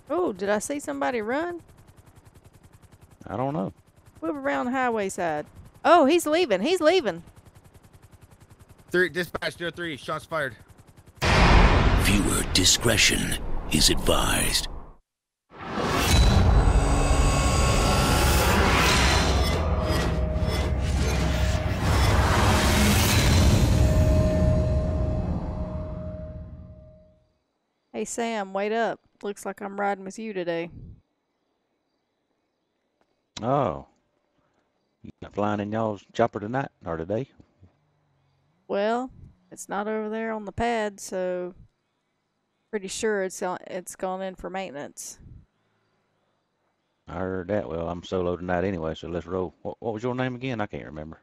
Oh, did I see somebody run? I don't know. Move around the highway side. Oh, he's leaving. He's leaving. Dispatch 03. Shots fired. Viewer discretion is advised. Hey, Sam, wait up. Looks like I'm riding with you today. Oh. You not flying in y'all's chopper tonight or today? Well, it's not over there on the pad, so pretty sure it's gone in for maintenance. I heard that. Well, I'm solo tonight anyway, so let's roll. What was your name again? I can't remember.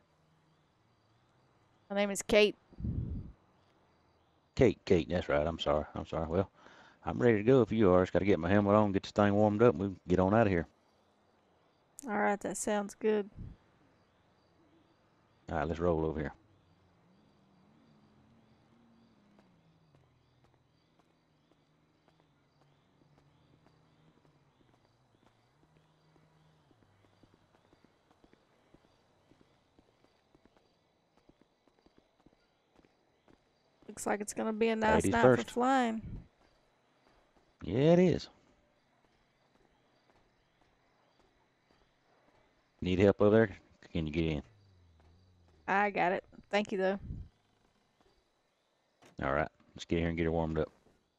My name is Kate. Kate, that's right. I'm sorry. Well, I'm ready to go if you are. Just got to get my helmet on, get this thing warmed up, and we can get on out of here. All right, that sounds good. All right, let's roll over here. Looks like it's going to be a nice Ladies night for first. flying. Yeah, it is. Need help over there? Can you get in? I got it. Thank you, though. All right, let's get here and get her warmed up.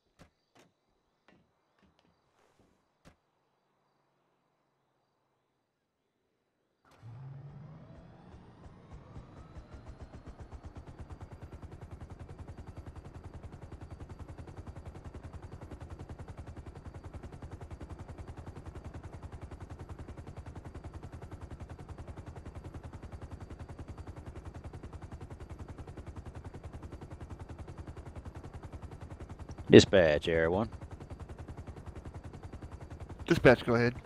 Dispatch, Air 1. Dispatch, go ahead.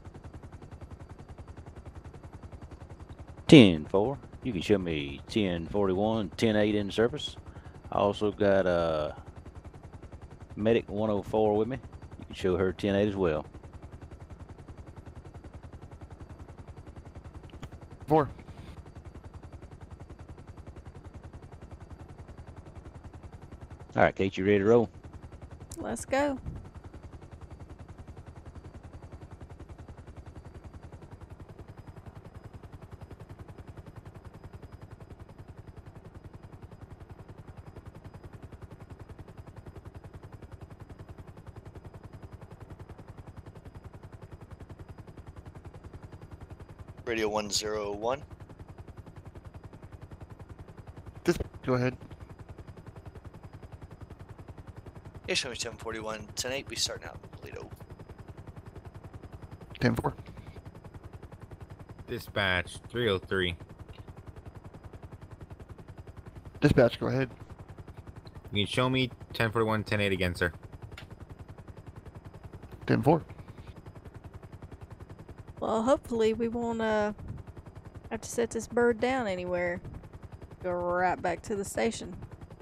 10-4. You can show me 10-41, 10-8 in service. I also got Medic 104 with me. You can show her 10-8 as well. 4. All right, Kate, you ready to roll? Let's go. Radio 101. Dispatch, go ahead. Yeah, show me 1041. 10-8, we starting out in Toledo. 10-4. Dispatch 303. Dispatch, go ahead. You can show me 1041, 10-8 again, sir. 10-4. Well, hopefully we won't have to set this bird down anywhere. Go right back to the station.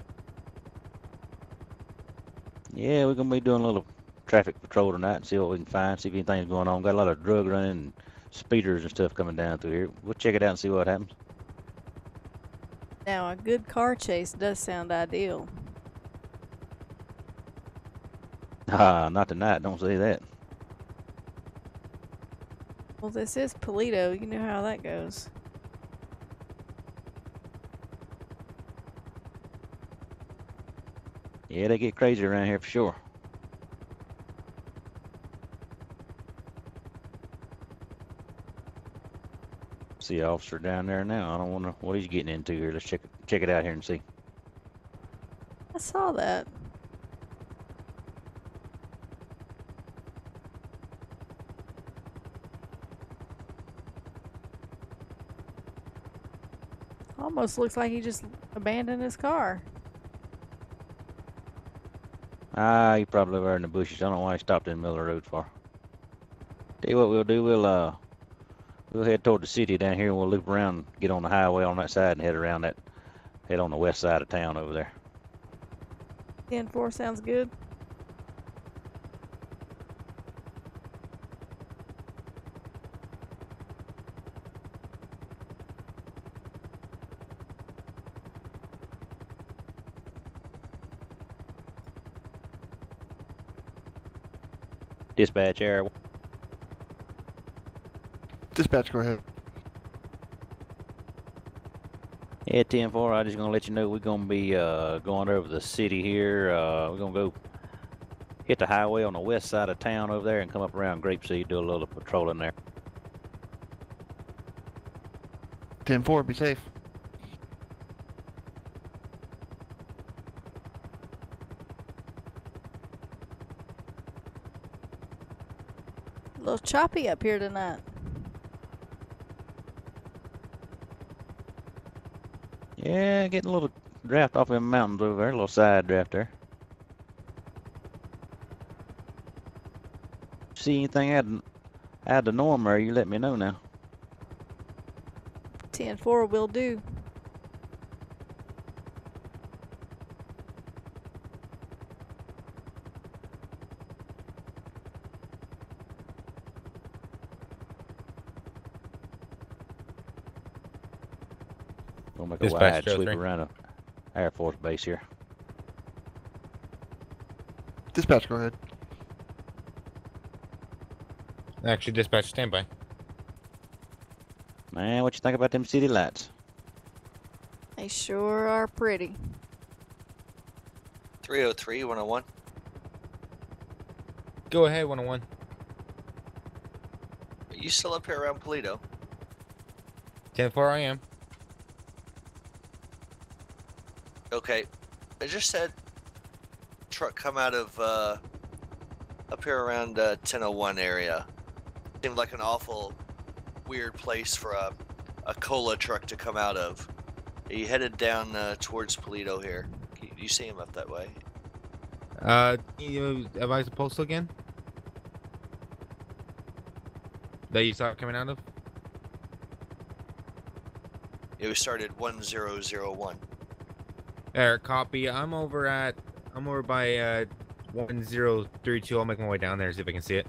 Yeah, we're going to be doing a little traffic patrol tonight and see what we can find, see if anything's going on. Got a lot of drug running and speeders and stuff coming down through here. We'll check it out and see what happens. Now, a good car chase does sound ideal. Ah, not tonight. Don't say that. Well, this is Toledo. You know how that goes. Yeah, they get crazy around here for sure. See the officer down there now. I don't wonder what he's getting into here. Let's check it out here and see. I saw that. Almost looks like he just abandoned his car. Ah, he probably over in the bushes. I don't know why he stopped in the middle of the road for. Tell you what we'll do. We'll head toward the city down here, and we'll loop around, get on the highway on that side, and head on the west side of town over there. 10-4 sounds good. Dispatch air. Dispatch, go ahead. Yeah, 10-4, I'm just going to let you know we're going to be going over the city here. We're going to go hit the highway on the west side of town over there and come up around Grapeseed, do a little patrolling there. 10-4, be safe. A little choppy up here tonight. Yeah, getting a little draft off them mountains over there, a little side draft there. See anything out of the norm there, you let me know now. 10-4 will do. We'll make a Dispatch wide Joe sweep 3. around a Air Force base here. Dispatch, go ahead. Actually, dispatch, standby. Man, what you think about them city lights? They sure are pretty. 303, 101. Go ahead, 101. Are you still up here around Polito? 10-4, I am. Okay. I just said truck come out of up here around 1001 area. Seemed like an awful weird place for a cola truck to come out of. Are you headed down towards Polito here? You see him up that way? You advise the postal again? That you saw it coming out of? It was started 1001. Eric, copy. I'm over by 1032. I'll make my way down there, see if I can see it.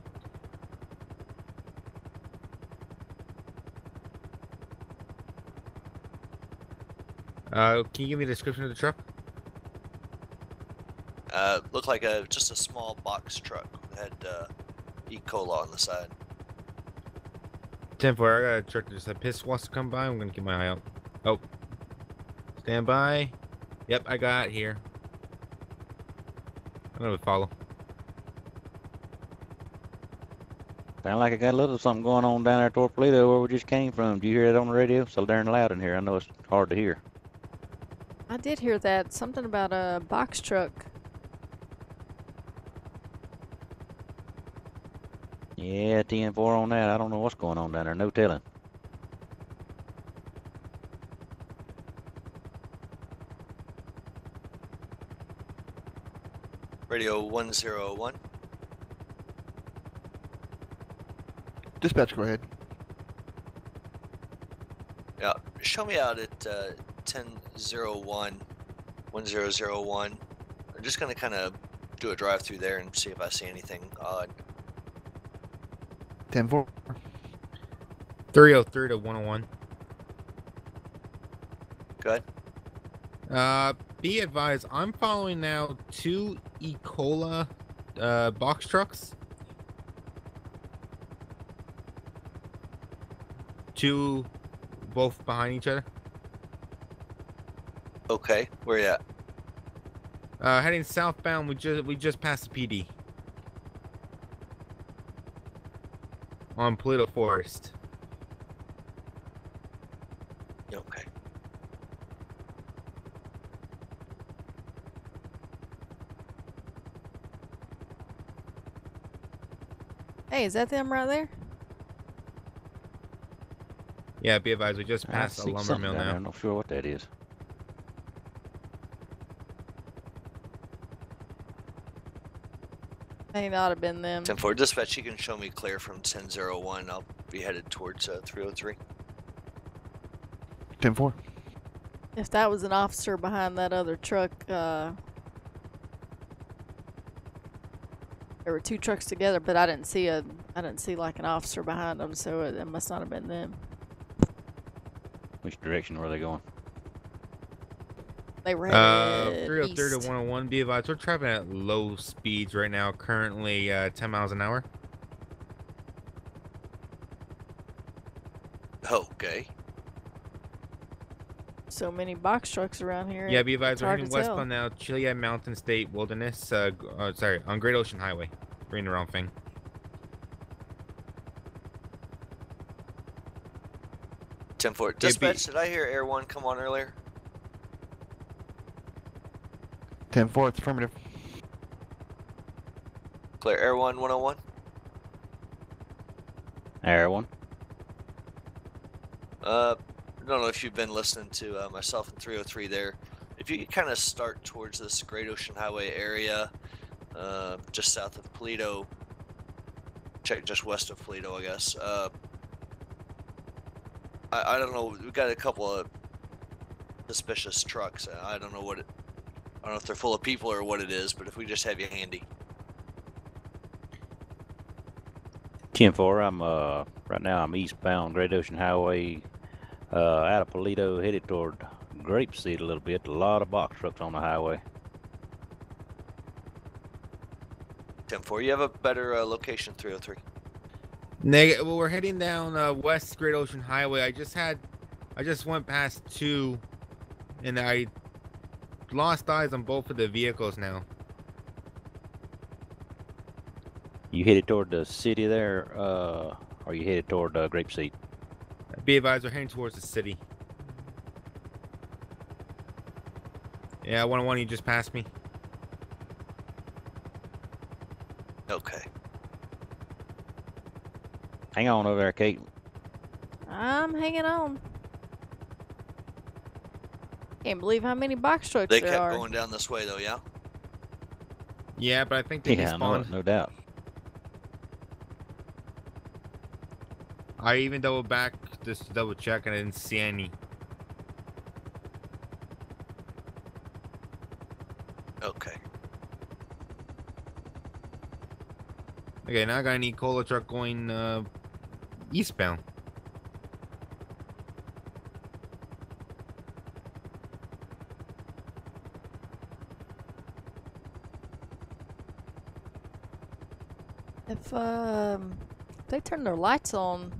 Can you give me a description of the truck? Looked like just a small box truck. Had E. cola on the side. 10-4, I got a truck that just had piss wants to come by. I'm gonna keep my eye out. Oh. Stand by. Yep, I got it here. I'm gonna follow. Sound like I got a little something going on down there toward Polito where we just came from. Do you hear it on the radio? So darn loud in here. I know it's hard to hear. I did hear that. Something about a box truck. Yeah, 10-4 on that. I don't know what's going on down there. No telling. Radio 101. Dispatch, go ahead. Yeah, show me out at 1001, 1001. I'm just gonna kind of do a drive through there and see if I see anything odd. 10-4. 303 to 101. Go ahead. Be advised, I'm following now 2 E. cola box trucks. 2 both behind each other. Okay, where you at? Heading southbound, we just passed the PD. On Polito Forest. Okay. Hey, is that them right there? Yeah, be advised, we just I passed a see lumber something mill down there. now. I'm not sure what that is. May not have been them. 10-4, dispatch, you can show me clear from 1001. I'll be headed towards 303. 10-4. If that was an officer behind that other truck, there were 2 trucks together, but I didn't see like an officer behind them, so it must not have been them. Which direction were they going? They were headed 303 to east. 101. Be advised, we're traveling at low speeds right now. Currently 10 miles an hour. Okay. So many box trucks around here. Yeah, be advised, it's we're hard heading to tell. westbound now. Chiliad Mountain State Wilderness. Sorry, on Great Ocean Highway. Reading the wrong thing. 10-4. Yeah, Dispatch, did I hear Air 1 come on earlier? 10-4, it's affirmative. Clear Air 1 101. Air 1. I don't know if you've been listening to myself and 303 there. If you kind of start towards this Great Ocean Highway area, just south of Paleto, check just west of Paleto, I guess. I don't know. We've got a couple of suspicious trucks. I don't know what I don't know if they're full of people or what it is, but if we just have you handy. 10-4. I'm right now. I'm eastbound Great Ocean Highway, out of Paleto, headed toward Grapeseed a little bit. A lot of box trucks on the highway. 10-4. You have a better location, 303. Well, we're heading down West Great Ocean Highway. I just went past 2, and I lost eyes on both of the vehicles now. You headed toward the city there, or you headed toward Grapeseed? Be advised, we're heading towards the city. Yeah, 101, you just passed me. Okay. Hang on over there, Kate. I'm hanging on. Can't believe how many box trucks They there kept are. going down this way though, yeah? Yeah, but I think they Yeah, despawned. no doubt. I even double back just to double check, and I didn't see any. Okay. Okay, now I got an E-Cola truck going eastbound. If they turn their lights on,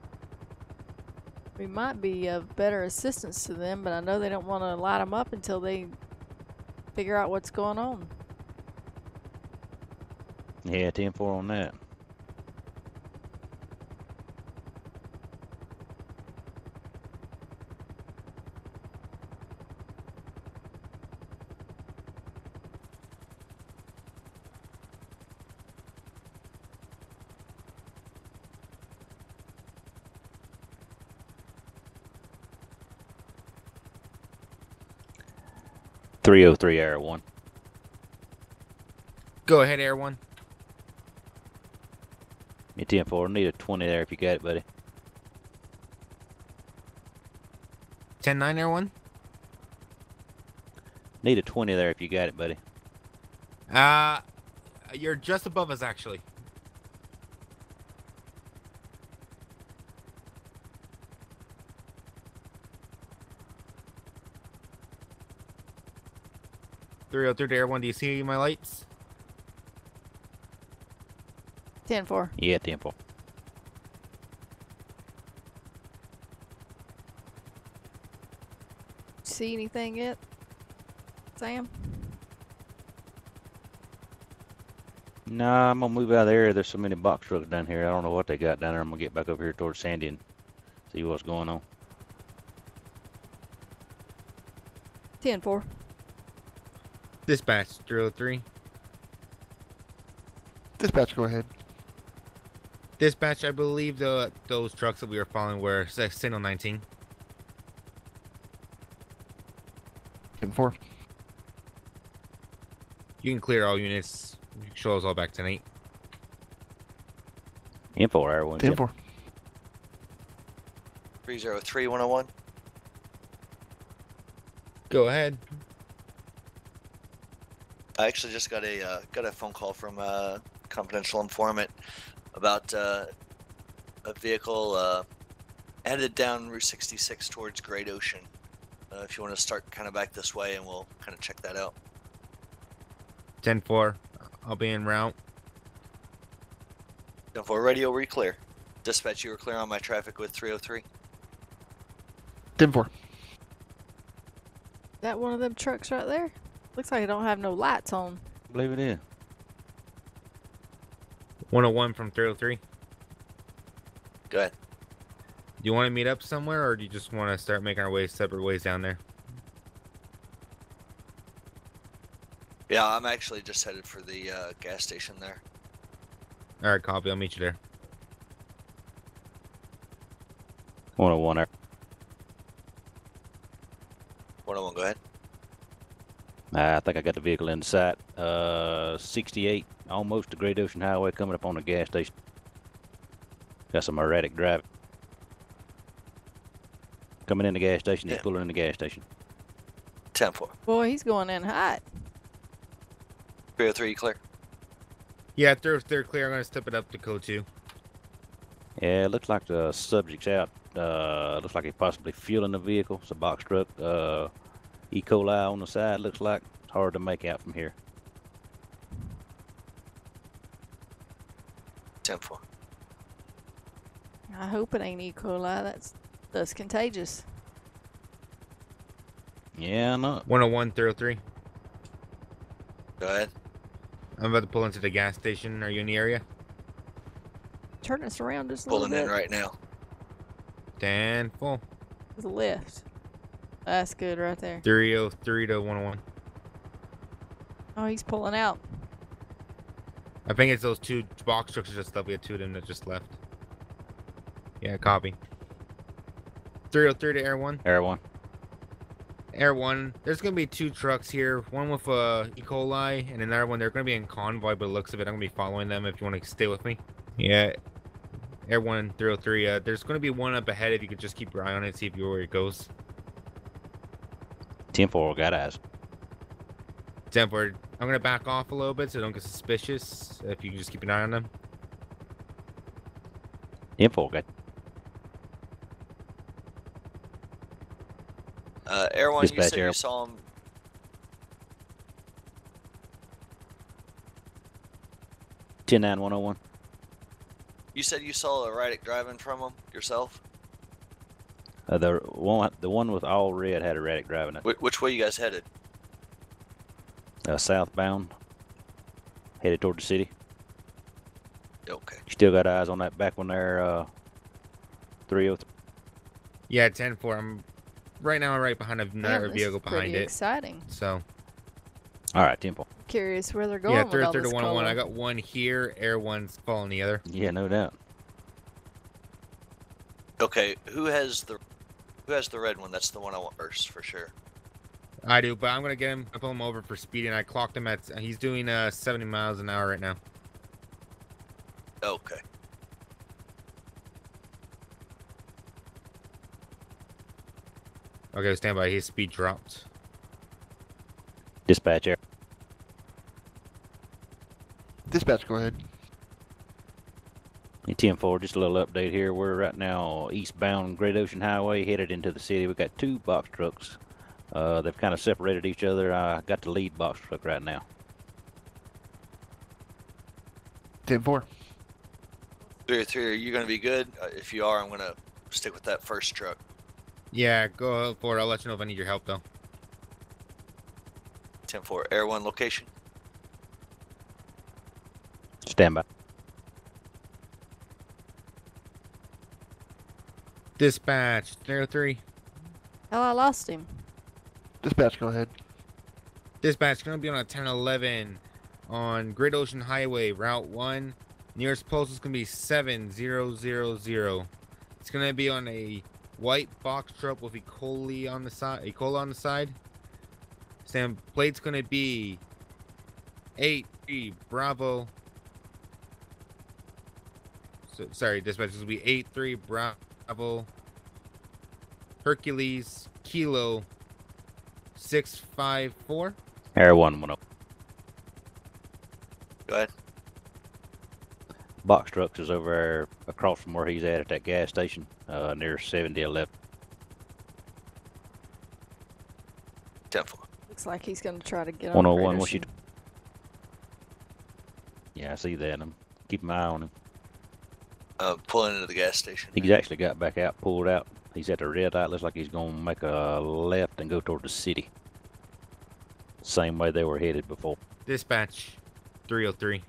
we might be of better assistance to them, but I know they don't want to light them up until they figure out what's going on. Yeah, 10-4 on that. .303 Air 1. Go ahead, Air 1. Yeah, 10-4. Need a 20 there if you got it, buddy. 10-9, Air 1. Need a 20 there if you got it, buddy. You're just above us, actually. .303 to Air 1. Do you see my lights? 10-4. Yeah, 10-4. See anything yet, Sam? Nah, I'm gonna move out of there. There's so many box trucks down here. I don't know what they got down there. I'm gonna get back over here towards Sandy and see what's going on. 10-4. Dispatch 303. Dispatch, go ahead. Dispatch, I believe those trucks that we were following were signal 19. 10-4. You can clear all units. Show us all back tonight. Info Air 1. 10-4. 303 101. Go ahead. I actually just got a phone call from a confidential informant about a vehicle headed down Route 66 towards Great Ocean. If you want to start kind of back this way, and we'll kind of check that out. 10-4. I'll be en route. 10-4 radio, were you clear? Dispatch, you were clear on my traffic with 303. 10-4. Is that one of them trucks right there? Looks like it don't have no lights on. I believe it is. 101 from 303. Go ahead. Do you want to meet up somewhere, or do you just want to start making our way separate ways down there? Yeah, I'm actually just headed for the gas station there. All right, copy. I'll meet you there. 101 there. 101, go ahead. I think I got the vehicle in sight. 68, almost to Great Ocean Highway, coming up on the gas station. Got some erratic driving. Coming in the gas station, he's Yeah. pulling in the gas station. 10-4. Boy, he's going in hot. 303, you clear? Yeah, they're clear. I'm gonna step it up to code 2. Yeah, it looks like the subject's out. Looks like he's possibly fueling the vehicle. It's a box truck. E. coli on the side, looks like. It's hard to make out from here. 10-4. I hope it ain't E. coli. That's contagious. Yeah, I know. 101, 303. Go ahead. I'm about to pull into the gas station. Are you in the area? Turn us around just a Pulling little in bit. right now. 10-4. There's a lift. That's good right there. 303 to 101. Oh, he's pulling out. I think it's those 2 box trucks that just left. We had 2 of them that just left. Yeah, copy. 303 to Air 1. Air 1. Air 1. There's going to be 2 trucks here. One with E. coli and another one. They're going to be in convoy, but the looks of it, I'm going to be following them if you want to stay with me. Yeah. Air 1, 303. There's going to be one up ahead if you could just keep your eye on it, see if you where it goes. 10-4, got eyes. 10-4. I'm going to back off a little bit so don't get suspicious. If you can just keep an eye on them. 10-4, got. Air 1, you Dispatch said Air. you saw him. 10-9-101. You said you saw erratic driving from him yourself? The one with all red had erratic driving. Which way you guys headed? Southbound, headed toward the city. Okay. You still got eyes on that back one there, 303. Yeah, 10-4. I'm right now. I'm right behind another Damn, this vehicle is pretty behind it. exciting. So All right, 10-4. Curious where they're going. yeah, with all 303 to this 101. I color. got one here. Air 1's following the other. Yeah, no doubt. Okay, who has the red one? That's the one I want first for sure. I do, but I'm gonna get him. I pull him over for speeding. I clocked him at. He's doing 70 miles an hour right now. Okay. Okay, stand by. His speed dropped. Dispatch Air. Dispatch, go ahead. 10-4, just a little update here. We're right now eastbound Great Ocean Highway, headed into the city. We've got 2 box trucks. They've kind of separated each other. I got the lead box truck right now. 10-4. 303, are you going to be good? If you are, I'm going to stick with that first truck. Yeah, go for it. I'll let you know if I need your help though. 10-4, Air 1 location. Stand by. Dispatch 303. Hell, I lost him. Dispatch, go ahead. Dispatch gonna be on a 1011 on Great Ocean Highway, Route 1. Nearest post is gonna be 7000. It's gonna be on a white box truck with E. coli on the side. E. coli on the side. Stand plate's gonna be 83 Bravo. So, sorry, dispatch is gonna be 83 Bravo. Hercules Kilo 654. Air 110. Go ahead. Box trucks is over there across from where he's at that gas station, near 7011. 10-4. Looks like he's going to try to get on 101, Great what's you Ocean. Yeah, I see that. I'm keeping my eye on him. Pulling into the gas station. He's actually got back out, pulled out. He's at the red light. Looks like he's gonna make a left and go toward the city. Same way they were headed before. Dispatch 303.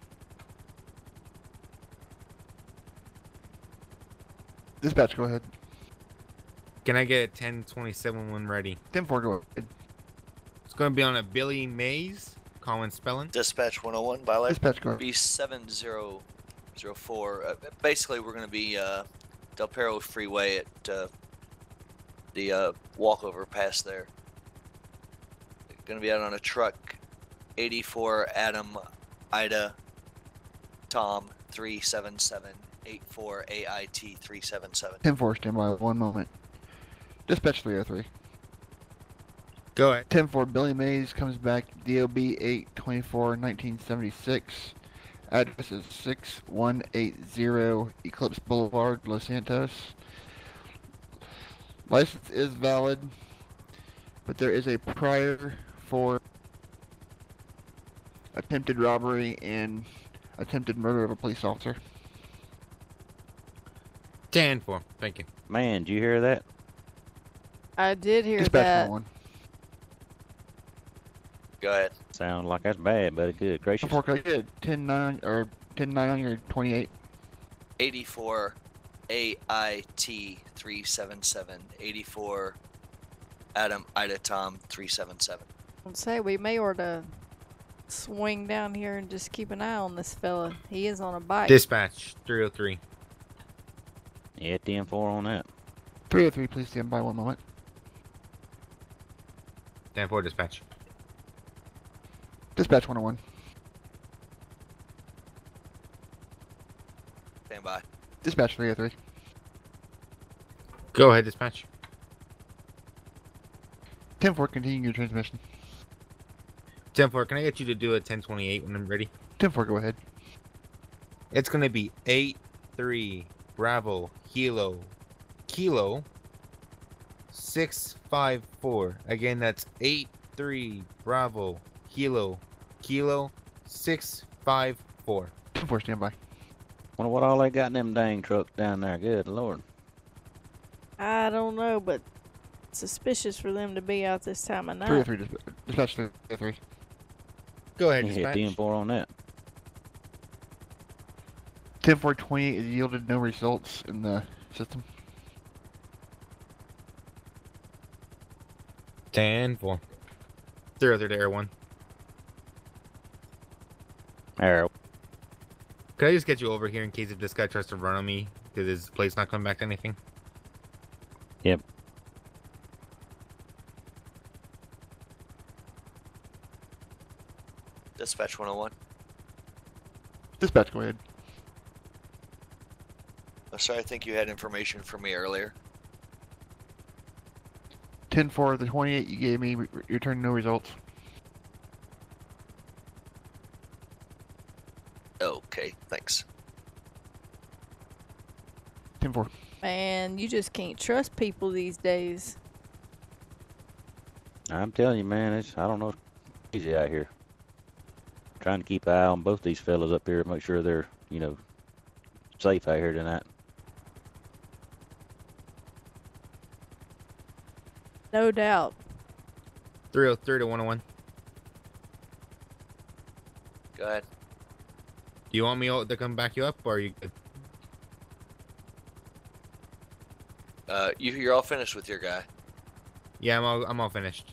Dispatch, go ahead. Can I get a 1027 when ready? 10-4, go ahead. It's going to be on a Billy Mays. Common spelling. Dispatch 101, Violet. Dispatch, go ahead. B7004. Basically, we're going to be Del Perro Freeway at the walkover pass there. Going to be out on a truck. 84 Adam Ida Tom 377 84 AIT 377. 10-4, stand by 1 moment. Dispatch 303. Go ahead. 10-4, Billy Mays comes back, DOB 8/24/1976. Address is 6180 Eclipse Boulevard, Los Santos. License is valid, but there is a prior for attempted robbery and attempted murder of a police officer. 10-4. Thank you. Man, did you hear that? I did hear Dispatch that. 101. Go ahead. Sound like that's bad, but good gracious. 4, good. 10-9 or 10-9 on your 28. 84 AIT 377 84 Adam Ida Tom 377. I'd say we may ought to swing down here and just keep an eye on this fella. He is on a bike. Dispatch 303. Yeah, 10-4 on that. 303, please stand by 1 moment. 10-4 dispatch. Dispatch 101. Stand by. Dispatch 303. Go ahead, dispatch. 10-4, continue your transmission. 10-4, can I get you to do a 1028 when I'm ready? 10-4, go ahead. It's going to be 8-3 Bravo Kilo 654. Again, that's 8-3 Bravo Kilo 654. 10-4, stand by. Wonder what all they got in them dang trucks down there. Good Lord. I don't know, but suspicious for them to be out this time of night. 303, dispatch 303. Go ahead, Yeah, dispatch. 10-4 on that. 10-4-28 has yielded no results in the system. 10-4. 303 to Air 1. Arrow. Could I just get you over here in case if this guy tries to run on me because his plate's not coming back to anything? Yep. Dispatch 101. Dispatch, go ahead. Oh, sorry, I think you had information for me earlier. 10-4, the 28 you gave me, returned no results. Okay, thanks. 10-4. Man, you just can't trust people these days. I'm telling you, man, I don't know, it's easy out here. Trying to keep an eye on both these fellas up here, make sure they're, safe out here tonight. No doubt. 303 to 101. Go ahead. Do you want me to come back you up or are you good? You're all finished with your guy. Yeah, I'm all finished.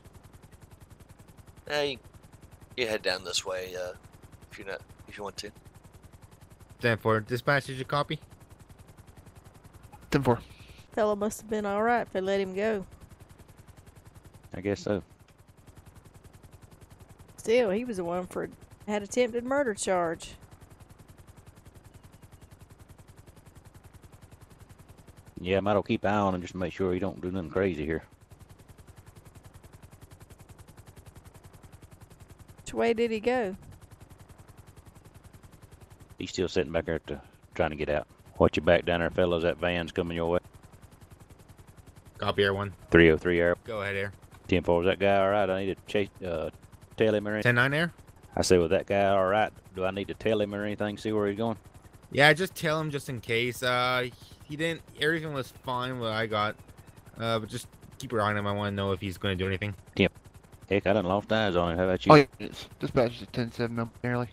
You head down this way if you want to. 10-4. Dispatch, did you copy? 10-4. Fella must have been all right if they let him go. I guess so. Still, he was the one had attempted murder charge. Yeah, I might as well keep an eye on him just to make sure he don't do nothing crazy here. Which way did he go? He's still sitting back there trying to get out. Watch your back down there, fellas. That van's coming your way. Copy, Air 1. 303 Air. Go ahead, Air. 10-4, is that guy all right? I need to tell him or anything. 10-9, Air? I say, was that guy all right? Do I need to tell him or anything, see where he's going? Yeah, just tell him just in case. He didn't. Everything was fine. What I got. But just keep your eye on him. I want to know if he's going to do anything. Heck, I done lost eyes on him. How about you? Oh, yeah, it's dispatch is 10-7 apparently.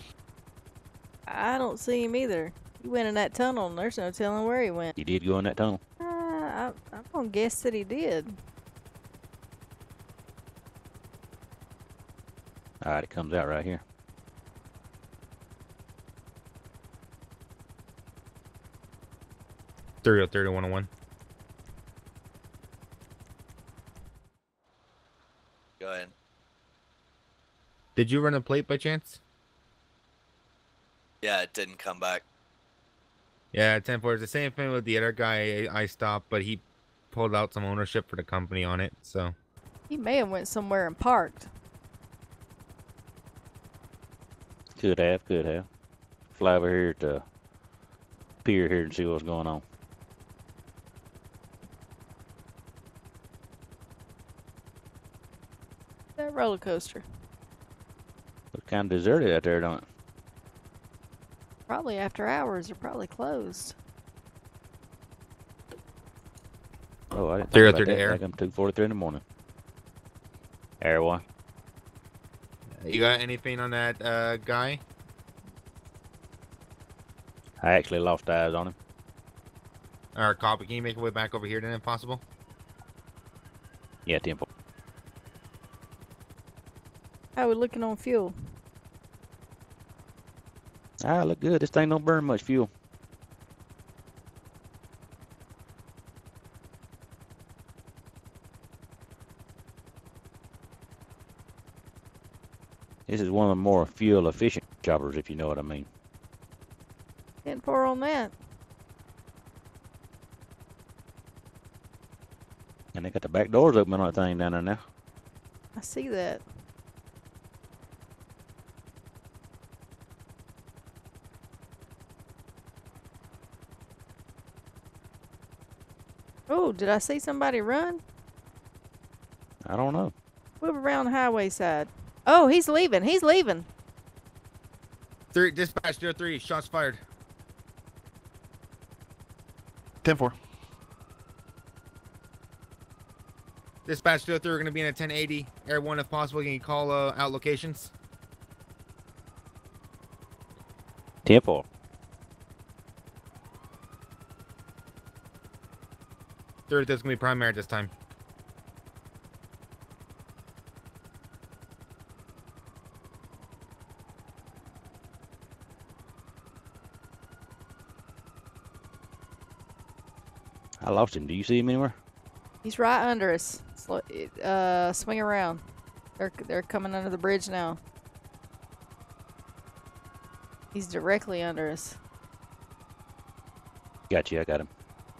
I don't see him either. He went in that tunnel, and there's no telling where he went. He did go in that tunnel. I'm gonna guess that he did. All right, it comes out right here. Thirty 101. Go ahead. Did you run a plate by chance? Yeah, it didn't come back. Yeah, 10-4. It's the same thing with the other guy I stopped, but he pulled out some ownership for the company on it. So He may have went somewhere and parked. Could have, could have. Fly over here to pier here and see what's going on. That roller coaster. Looks kind of deserted out there, don't it? Probably after hours. They're probably closed. Oh, I didn't think 303 about to that. air. Like I'm 2:43 in the morning. Air one. you got anything on that guy? I actually lost eyes on him. Or copy? Can you make your way back over here then, if possible? Yeah, 10-4. How we looking on fuel? Ah, look good. This thing don't burn much fuel. This is one of the more fuel efficient choppers, if you know what I mean. 10-4 on that. And they got the back doors open on that thing down there now. I see that. Oh, did I see somebody run? I don't know. Move around the highway side. Oh, he's leaving. He's leaving. Dispatch 03. Shots fired. 10-4. Dispatch 03. We're going to be in a 1080. Air 1 if possible. Can you call out locations? 10-4. Third, there's going to be primary at this time. I lost him. Do you see him anywhere? He's right under us. Swing around. They're coming under the bridge now. He's directly under us. Got you. I got him.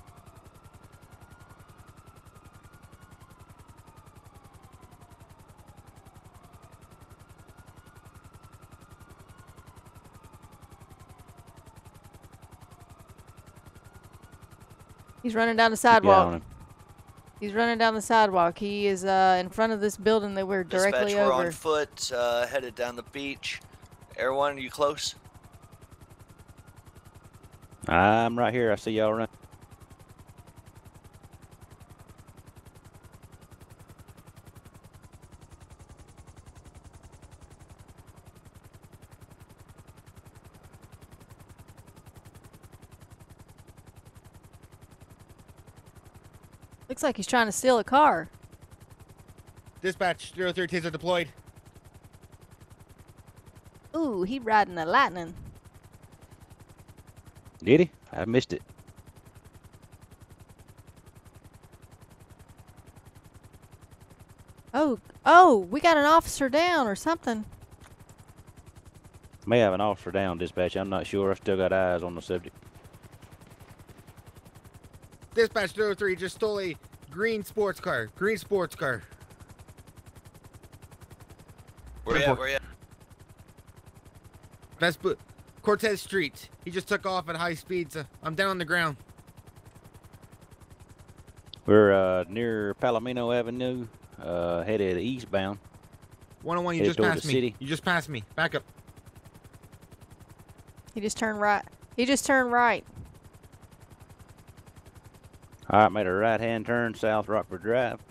He's running down the Keep your eye on sidewalk. him. He's running down the sidewalk. He is in front of this building that we're directly Dispatch, we're over. on foot, headed down the beach. Air 1, are you close? I'm right here. I see y'all run. Looks like he's trying to steal a car. Dispatch 03. Taser deployed. Ooh, he riding the lightning. Did he? I missed it. Oh, we got an officer down or something. May have an officer down, dispatch. I'm not sure. I still got eyes on the subject. Dispatch 03 just stole a green sports car. Green sports car. Where you at? Where you at? Cortez Street. He just took off at high speeds. I'm down on the ground. We're near Palomino Avenue, headed eastbound. 101, you Headed just toward passed the me. city. You just passed me. Back up. He just turned right. He just turned right. All right, made a right-hand turn south Rockford Drive.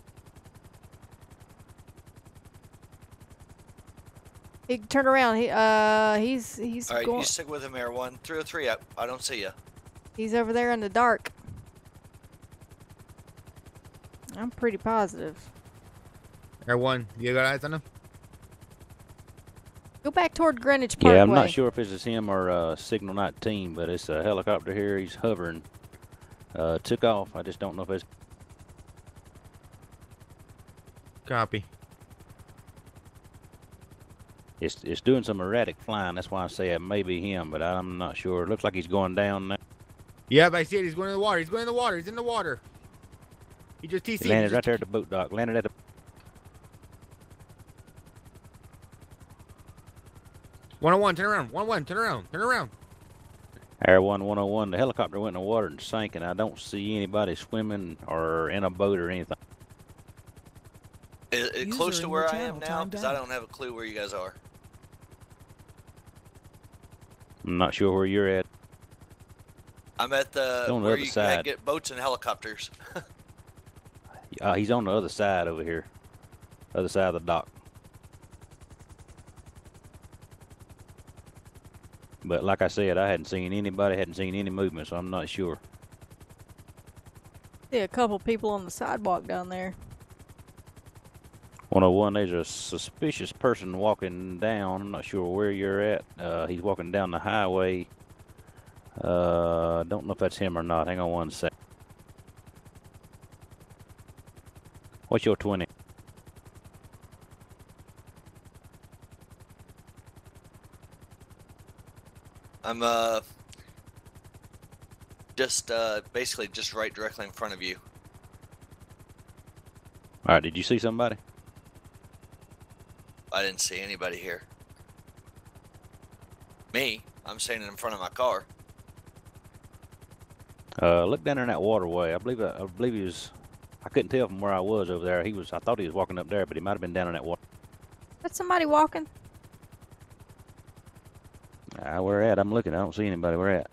He can turn around. He's All right, going. you stick with him, Air One. 303. I don't see you. He's over there in the dark. I'm pretty positive. Air One, you got eyes on him? Go back toward Greenwich Parkway. Yeah, I'm not sure if this is him or Signal 19, but it's a helicopter here. He's hovering. Took off. I just don't know if it's... Copy. It's doing some erratic flying. That's why I say it may be him, but I'm not sure. It looks like he's going down now. Yep, I see it. He's going in the water. He's going in the water. He's in the water. He just TC'd. He landed right there at the boat dock. Landed at the... 101, turn around. 101, turn around. Turn around. Air 101. The helicopter went in the water and sank, and I don't see anybody swimming or in a boat or anything. Is it close to where I am now? Because I don't have a clue where you guys are. I'm not sure where you're at. I'm at the On the where other you side. get boats and helicopters. He's on the other side over here. Other side of the dock. But like I said, I hadn't seen anybody, hadn't seen any movement, so I'm not sure. See a couple people on the sidewalk down there. 101, there's a suspicious person walking down. I'm not sure where you're at. He's walking down the highway. Don't know if that's him or not. Hang on one sec. What's your 20? I'm just basically just right directly in front of you. All right, did you see somebody? I didn't see anybody here. Me? I'm standing in front of my car. Look down there in that waterway. I believe he was. I couldn't tell from where I was over there. I thought he was walking up there, but he might have been down in that water. That's somebody walking. Where at? I'm looking. I don't see anybody. Where at?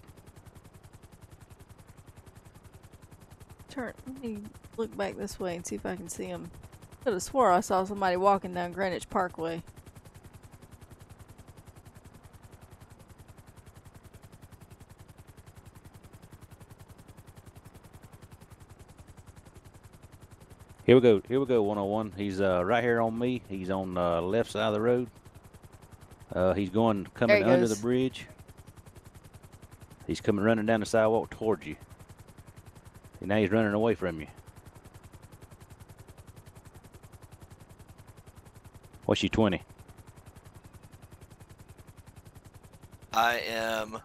Let me look back this way and see if I can see him. Could have swore I saw somebody walking down Greenwich Parkway. Here we go. Here we go. 101. He's right here on me. He's on the left side of the road. He's coming under the bridge. He's coming running down the sidewalk towards you. And now he's running away from you. What's your 20? I am.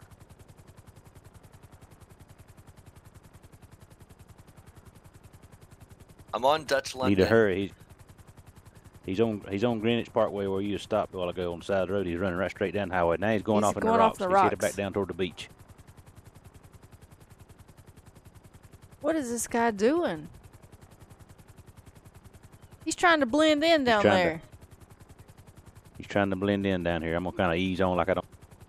I'm on Dutch London. Need to hurry. He's on Greenwich Parkway where you stopped a while ago on the side of the road. He's running right straight down the highway. Now he's going off in the rocks. He's headed back down toward the beach. What is this guy doing? He's trying to blend in down there. He's trying to blend in down here. I'm gonna kind of ease on like I don't.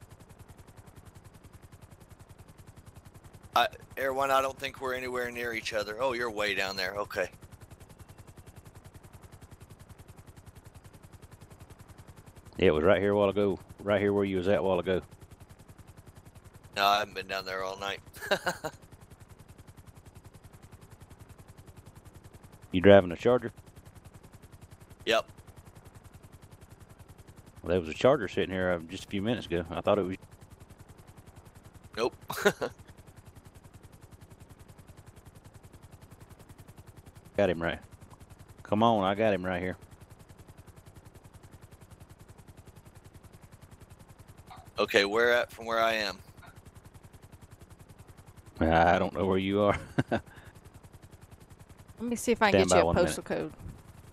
Air One, I don't think we're anywhere near each other. Oh, you're way down there. Okay. Yeah, it was right here a while ago. Right here where you was at a while ago. No, I haven't been down there all night. You driving a Charger? Yep. Well, there was a Charger sitting here just a few minutes ago. I thought it was. Nope. Got him right. Come on, I got him right here. Okay, where at from where I am? I don't know where you are. Let me see if I can Stand get you by a 1 postal minute. code.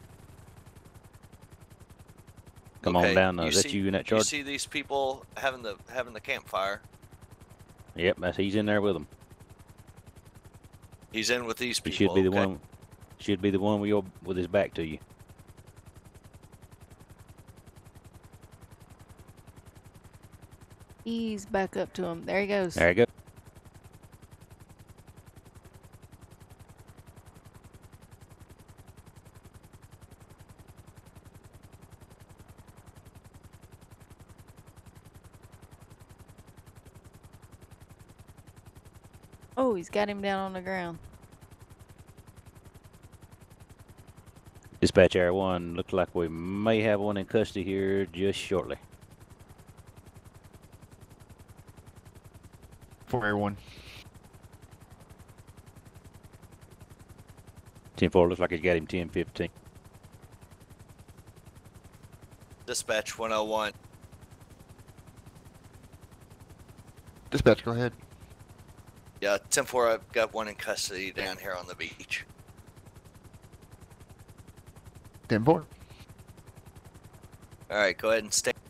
Come on down. Is that you in that Charger? You see these people having the campfire? Yep, he's in there with them. He's in with these people. He should be the okay. one. Should be the one with his back to you. Ease back up to him. There he goes. There you go. Oh, he's got him down on the ground. Dispatch Air 1, looks like we may have one in custody here just shortly. For Air 1. 10-4, looks like he's got him 10-15. Dispatch 101. Dispatch, go ahead. Yeah, 10-4, I've got one in custody down here on the beach. 10-4. All right, go ahead and stay.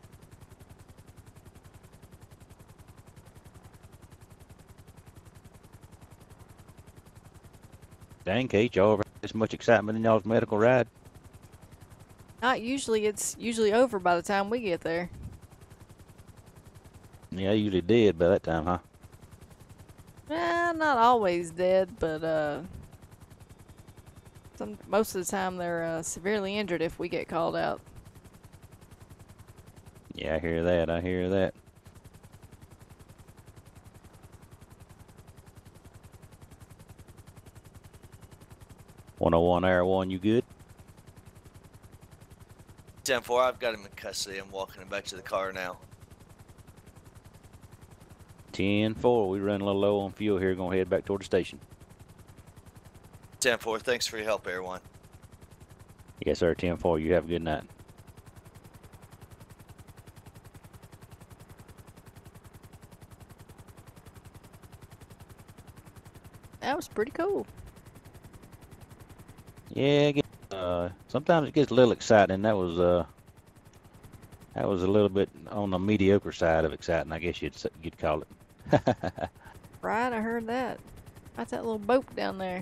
Dang, Kate, y'all ever had this much excitement in y'all's medical ride? Not usually. It's usually over by the time we get there. Yeah, I usually did by that time, huh? Not always dead, but most of the time they're severely injured if we get called out. Yeah, I hear that. I hear that. "101 Air 1, you good?" 10-4, I've got him in custody. I'm walking him back to the car now. 10-4, we run a little low on fuel here. Gonna head back toward the station. 10-4, thanks for your help, Air 1. Yes, sir. 10-4. You have a good night. That was pretty cool. Yeah, sometimes it gets a little exciting. That was a little bit on the mediocre side of exciting, I guess you'd call it. Right, I heard that. That's that little boat down there.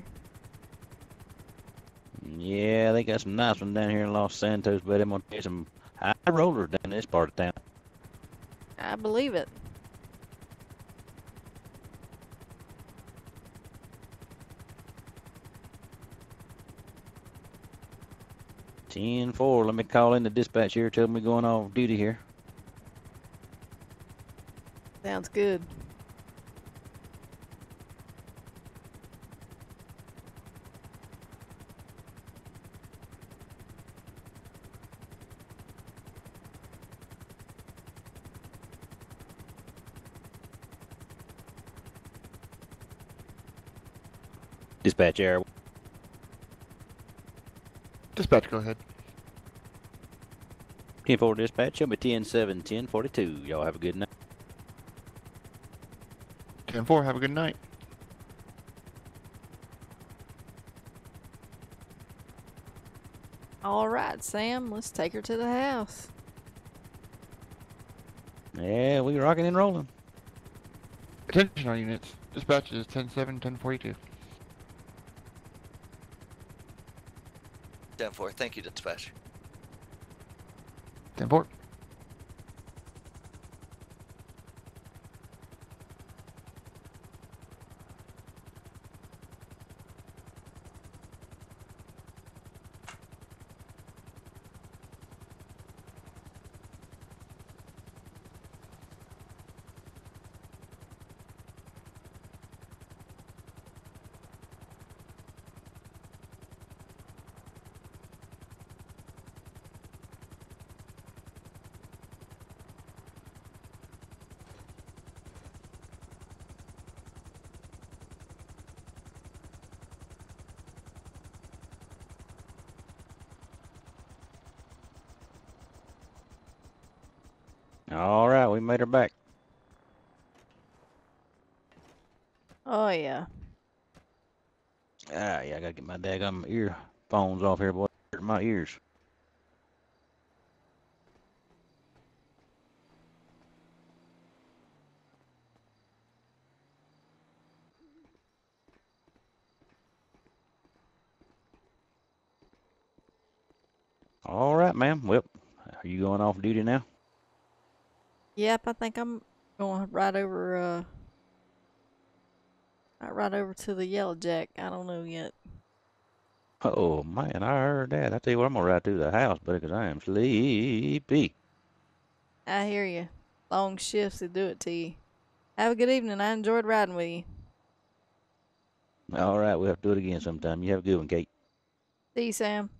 Yeah, they got some nice ones down here in Los Santos, but I'm gonna tell you some high rollers down in this part of town. I believe it. Ten four. Let me call in the dispatch here. Tell me going off duty here. Sounds good. Dispatch Air. Dispatch, go ahead. 10-4 dispatch. Show me 10-7, 10-42. Y'all have a good night. 10-4, have a good night. All right, Sam, let's take her to the house. Yeah, we rocking and rolling. Attention all units. Dispatch is 10-7, 10-42. 10-4, thank you, dispatch. 10-4. All right, we made her back. Oh, yeah. Ah, yeah, I gotta get my daggum earphones off here, boy. Hurt my ears. All right, ma'am. Well, are you going off duty now? Yep, I think I'm going right over to the Yellow Jack. I don't know yet. Oh, man, I heard that. I tell you what, I'm gonna ride through the house, buddy, 'cause I am sleepy. I hear you. Long shifts to do it to you. Have a good evening. I enjoyed riding with you. All right, we'll have to do it again sometime. You have a good one, Kate. See you, Sam.